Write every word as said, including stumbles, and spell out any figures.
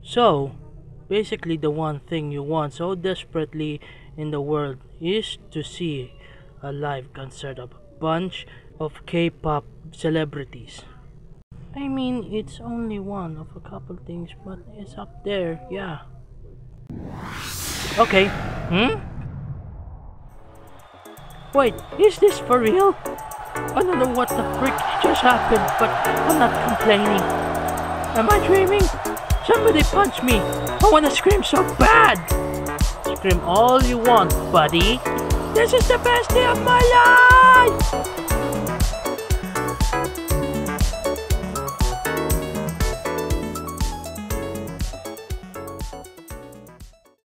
So, basically the one thing you want so desperately in the world is to see a live concert of a bunch of K-pop celebrities. I mean, it's only one of a couple things, but it's up there, yeah. Okay, hmm? Wait, is this for real? I don't know what the frick just happened, but I'm not complaining. Am I dreaming? Somebody punch me! I wanna scream so bad! Scream all you want, buddy! This is the best day of my life!